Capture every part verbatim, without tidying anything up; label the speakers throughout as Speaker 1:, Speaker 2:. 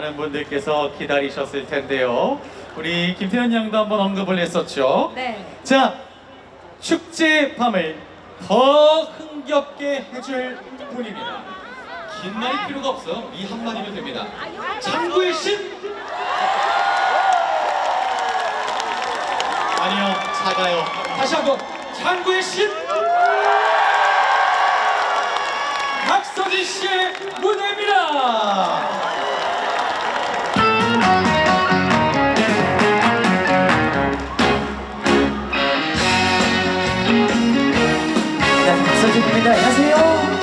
Speaker 1: 많은 분들께서 기다리셨을 텐데요. 우리 김태현 양도 한번 언급을 했었죠.
Speaker 2: 네.
Speaker 1: 자, 축제 밤을 더 흥겹게 해줄 분입니다. 긴 말이 필요가 없어요. 이 한마디면 됩니다. 장구의 신! 아니요, 작아요. 다시 한번 장구의 신! 박서진 씨의 무대입니다.
Speaker 3: 박서진입니다. 안녕하세요.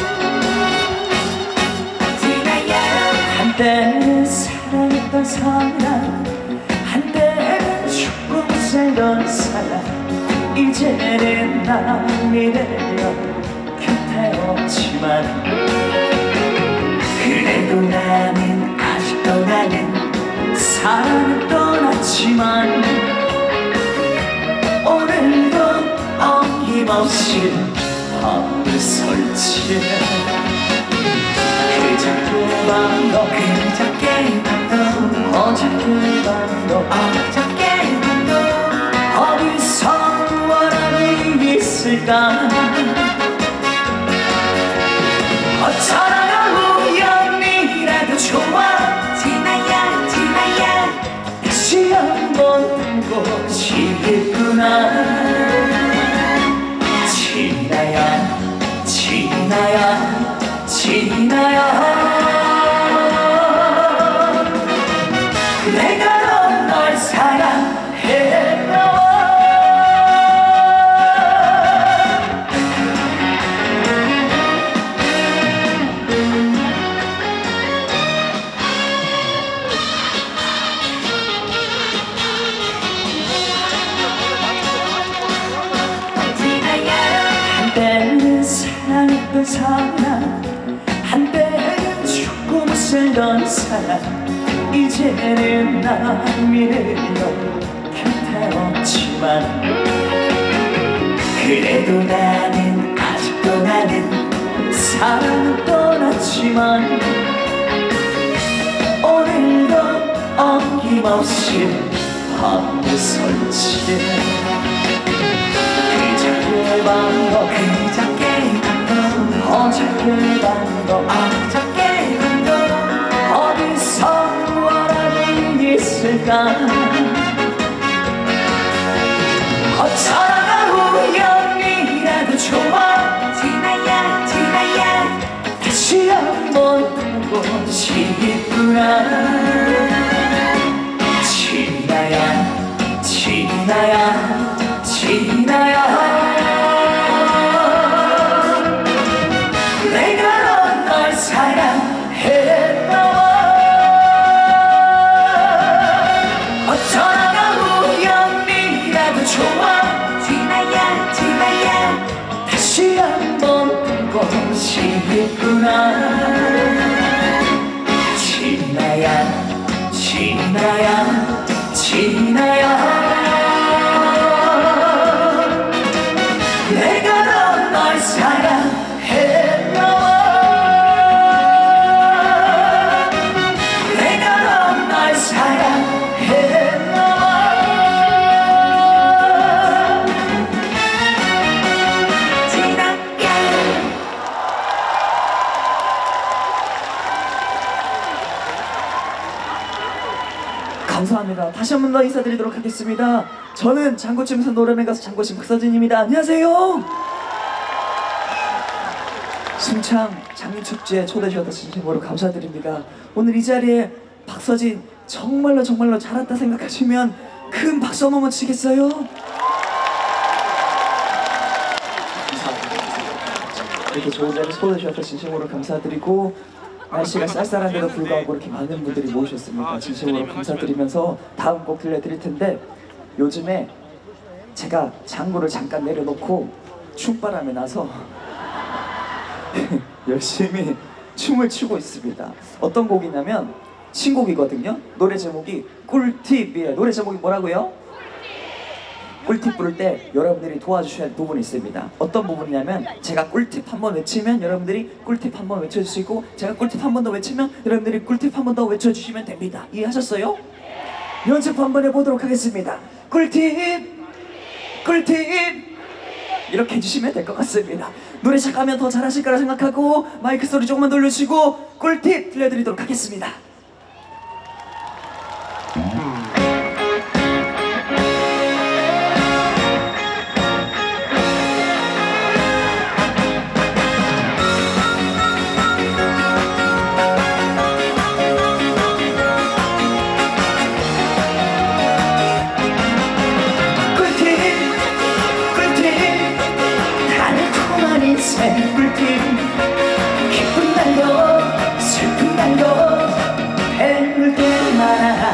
Speaker 3: 한때 사랑했던 사람, 한때 죽고 살던 사람, 이제는 남이 되려 곁에 없지만, 그래도 나는 아직도 나는 사랑을 떠났지만, 오늘도 어김없이 밤을 설치해. 그저께 밤도 그저께 밤도 어저께 밤도 어저께 밤도 어디서 원한이 있을까. 어쩌다가 우연이라도 좋아. 지나야 지나야 다시 한번 보고 싶구나. 지나야 지나야 지나야 내가 널 사랑했나. 한때는 사랑했던 사람, 한때 죽고 살던 사람, 이제는 남이 되려 곁에 없지만, 그래도 나는 아직도 나는 사랑은 떠났지만, 오늘도 어김없이 밤을 설치해. 그저께 밤도 그저께 밤도 어저께 밤도 어저께 밤도 어디서 원한이 있을까. 어쩌다가 우연이라도 좋아. 지나야 지나야 다시 한번 보고 싶구나. 지나야 지나야 지나야 내가 널 사랑했나. 어쩌다가 우연이라도 좋아. 지나야 지나야 다시 한번 보고 싶구나. 지나야 지나야 지나야 내가 널 사랑했나. 내가 널 사랑했나. 지나야. 감사합니다. 다시 한 번 더 인사드리도록 하겠습니다. 저는 장구치면서 노래맨 가수 장구치 박서진입니다. 안녕하세요. 순창 장미축제에 초대해 주셔서 진심으로 감사드립니다. 오늘 이 자리에 박서진 정말로 정말로 잘 왔다 생각하시면 큰 박수 한 번만 치겠어요? 이렇게 좋은 자리에 초대해 주셔서 진심으로 감사드리고, 날씨가 쌀쌀한데도 불구하고 이렇게 많은 분들이 모이셨습니다. 진심으로 감사드리면서 다음 곡 들려드릴 텐데, 요즘에 제가 장구를 잠깐 내려놓고 춤바람에 나서 열심히 춤을 추고 있습니다. 어떤 곡이냐면 신곡이거든요. 노래 제목이 꿀팁이에요. 노래 제목이 뭐라고요? 꿀팁 부를 때 여러분들이 도와주셔야 할 부분이 있습니다. 어떤 부분이냐면 제가 꿀팁 한번 외치면 여러분들이 꿀팁 한번 외쳐주시고 제가 꿀팁 한 번 더 외치면 여러분들이 꿀팁 한 번 더 외쳐주시면 됩니다. 이해하셨어요? 연습 한번 해보도록 하겠습니다. 꿀팁! 꿀팁! 이렇게 해주시면 될 것 같습니다. 노래 시작하면 더 잘하실 거라 생각하고 마이크 소리 조금만 돌려주시고 꿀팁 들려드리도록 하겠습니다.
Speaker 2: 꿀팁 기쁜 날도 슬픈 날도 배울 때마다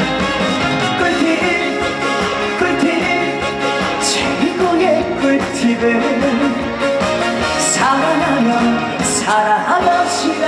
Speaker 2: 꿀팁 꿀팁 최고의 꿀팁은 사랑하며 살아갑시다.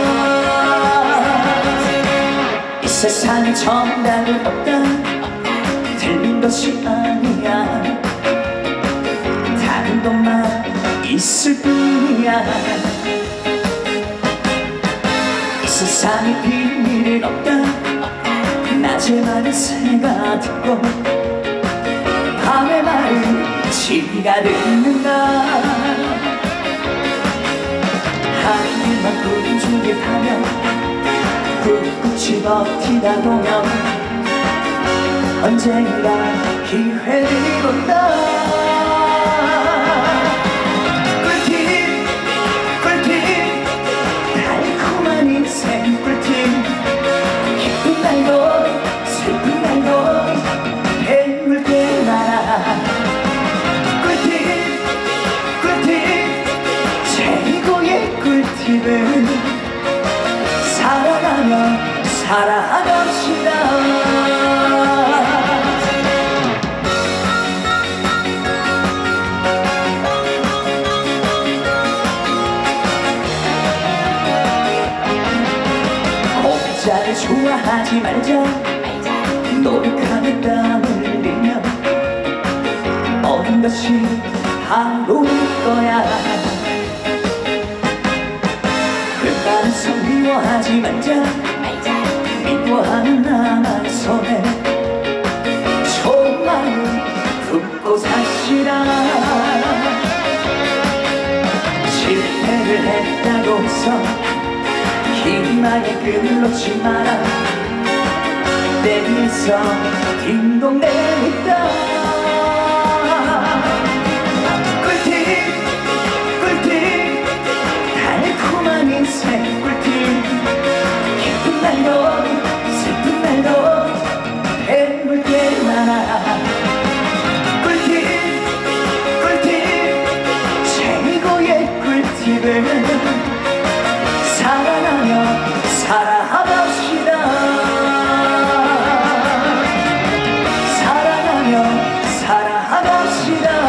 Speaker 2: 이 세상에 정답은 없다. 틀린 것이 아니야. 다른 것만 있을 뿐이야. 이 세상에 비밀은 없다. 낮에 말은 새가 듣고 밤에 말은 지가 듣는다. 하는 일만 꾸준하게 꿋꿋이 버티다 보면 언젠가 기회를 온다. 기쁜 날도 슬픈 날도 배울 때마다 꿀팁 꿀팁 최고의 꿀팁은 살아가며 살아갑시다. 잘 좋아하지 말자. 노력하며 땀 흘리며 얻은 것이 바로 거야. 웬만해서 미워하지 말자. 미워하는 나만 손에 좋은 마음 품고 사시라. 실패를 했다고 해서 희망의 끈을 놓지 마라. 내 위에서 딩동댕이다. 꿀팁 꿀팁 달콤한 인생 꿀팁 기쁜 날도 슬픈 날도 배울 게 많아. 꿀팁 꿀팁 최고의 꿀팁은 사랑하며 살아갑시다. 사랑하며 살아갑시다.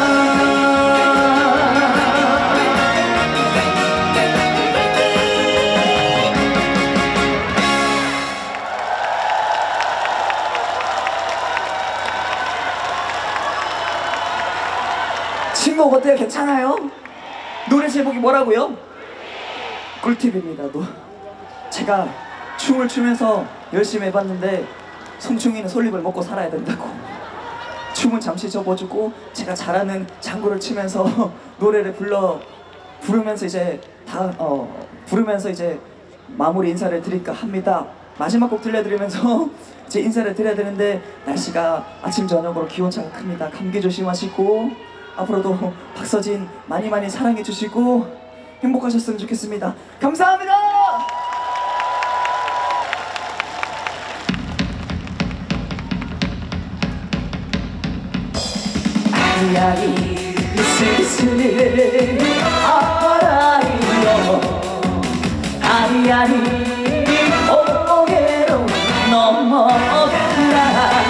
Speaker 3: 친구 어때요? 괜찮아요? 노래 제목이 뭐라고요? 꿀팁입니다. 또 제가 춤을 추면서 열심히 해봤는데 송충이는 솔잎을 먹고 살아야 된다고. 춤은 잠시 접어주고 제가 잘하는 장구를 치면서 노래를 불러 부르면서 이제 다 어 부르면서 이제 마무리 인사를 드릴까 합니다. 마지막 곡 들려드리면서 이제 인사를 드려야 되는데 날씨가 아침 저녁으로 기온차가 큽니다. 감기 조심하시고 앞으로도 박서진 많이 많이 사랑해 주시고 행복하셨으면 좋겠습니다. 감사합니다.
Speaker 2: 아리아리 슬슬 알아요. 아리아리 고개로 넘어간다.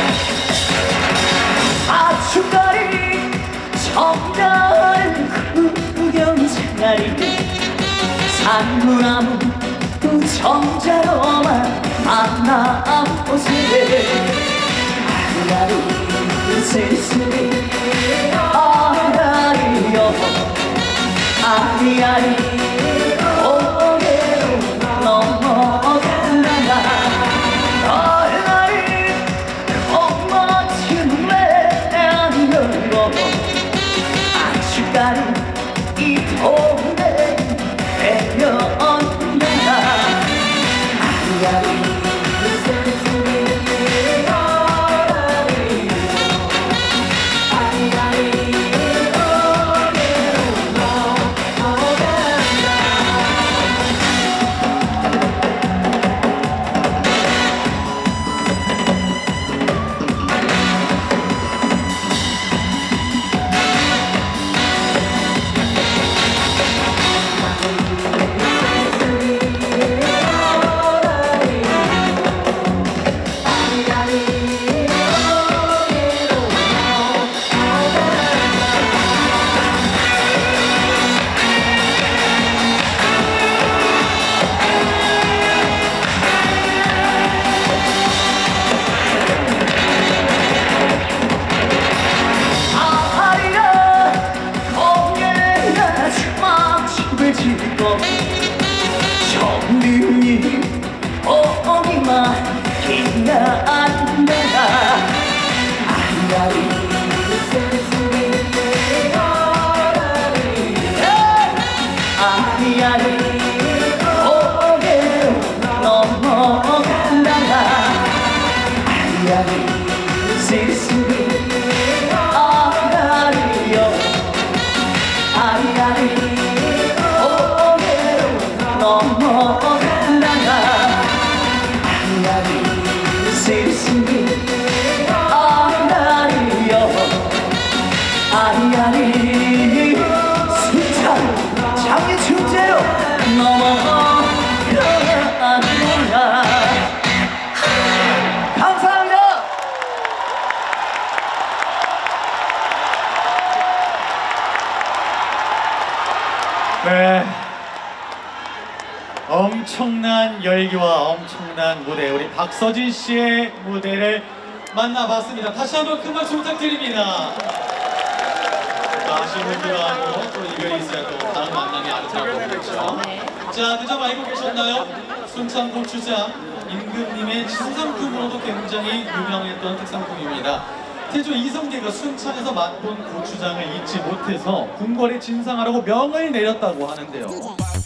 Speaker 2: 아주까리 정다운 그 나무나무 정자로만 만나보세 아리아리 쓸쓸히 아리아리여 아리아리 고개로 넘어간다 아리아리 엄마친 외양으로 아주까지 이 동네 배변다 아리아리 정민이 어머니만 기나안다 아리아리 아리아리 고개로 넘어간다 아리아리 쓸쓸히 아리아리여 아리아리 넘어간다 아리아리 쓸쓸히 아리아리여 아리아리 순찬 장미 축제로 넘어간다 감사합니다.
Speaker 1: 네. 엄청난 열기와 엄청난 무대, 우리 박서진 씨의 무대를 만나봤습니다. 다시 한번 큰 박수 부탁드립니다. 또 아쉬운 분들하고 또 이별이 있어야 또 다음 만남이 아름다운 거겠죠. 자, 대접 알고 계셨나요? 순천 고추장, 임금님의 신상품으로도 굉장히 유명했던 특산품입니다. 태조 이성계가 순천에서 맛본 고추장을 잊지 못해서 궁궐에 진상하라고 명을 내렸다고 하는데요.